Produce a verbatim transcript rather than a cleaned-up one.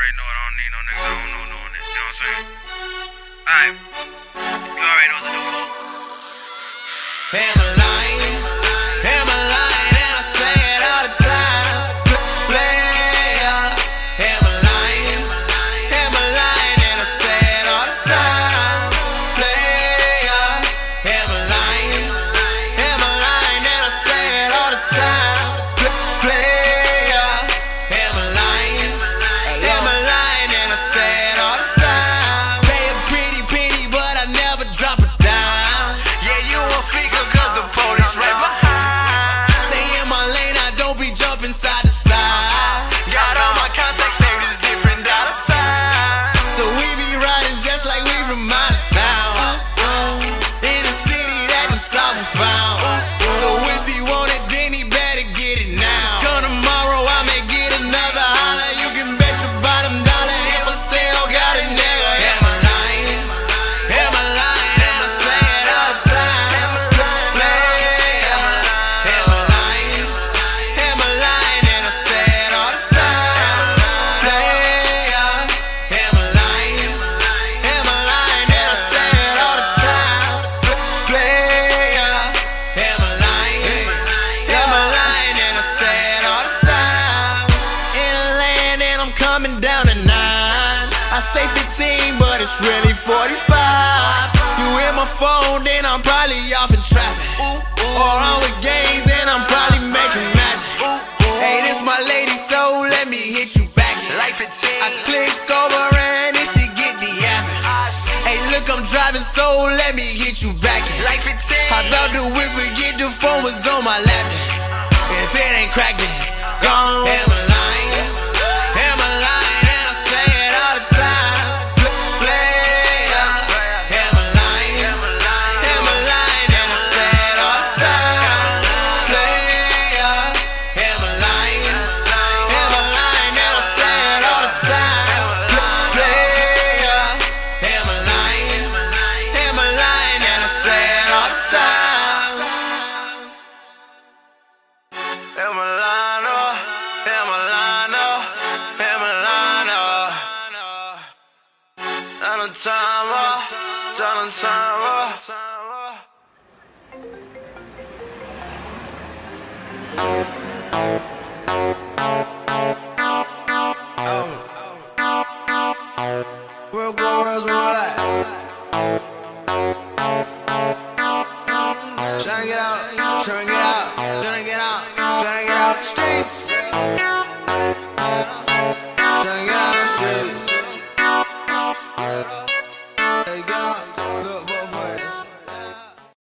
already know it. I don't need no niggas. I don't know doing it. You know what I'm saying? Alright. You already know what to do, folks. Am I lying? Am I lying? And I say it all the time. Player. Am I lying? Am I lying? And I say it all the time. Player. Am I lying? Am I lying? And I say it all the time. Player. Am I lying? Am I lying? And I say it all the time. Pay a pretty penny, but I never drop a dime. Yeah, you won't speak up cause the police right behind. Stay in my lane, I don't be jumping side to side. Got all my contacts saved as different dollar signs. So we be riding just like we from out of town. In a city that the South found. So if he want it, then he better get it now. Come tomorrow, I may get another holler. You can bet your bottom dollar if I still got a nigga. Am I lying? Am I lying? And I say it all the time. Player. Am I lying? Am I lying? And I say it all the time. Player. Am I lying? Am I lying? And I say it all the time. Player. Am I lying? Am I lying? And I say it all the time. In a land and I'm coming down to nine. I say fifteen, but it's really forty-five. You hit my phone, then I'm probably off in traffic. Or I'm with gangs and I'm probably making magic. Hey, this my lady, so let me hit you back. I click over and then she get the yapping. Hey, look, I'm driving, so let me hit you back. How about the whip, forget the phone was on my lap. If it ain't cracked, then gone. Am I lying? Am I lying? And I say it all the time. Player. Am I lying? Am I lying? And I say it all the time. Player. Am I lying? Am I lying? And I say it all the time. Player. Am I lying? Am I lying? And I say it all the time. Am I lying? Oh, am I lying? Oh, am I lying? Oh, and I'm time, oh, and I'm time, oh. Oh, real good, real, real life.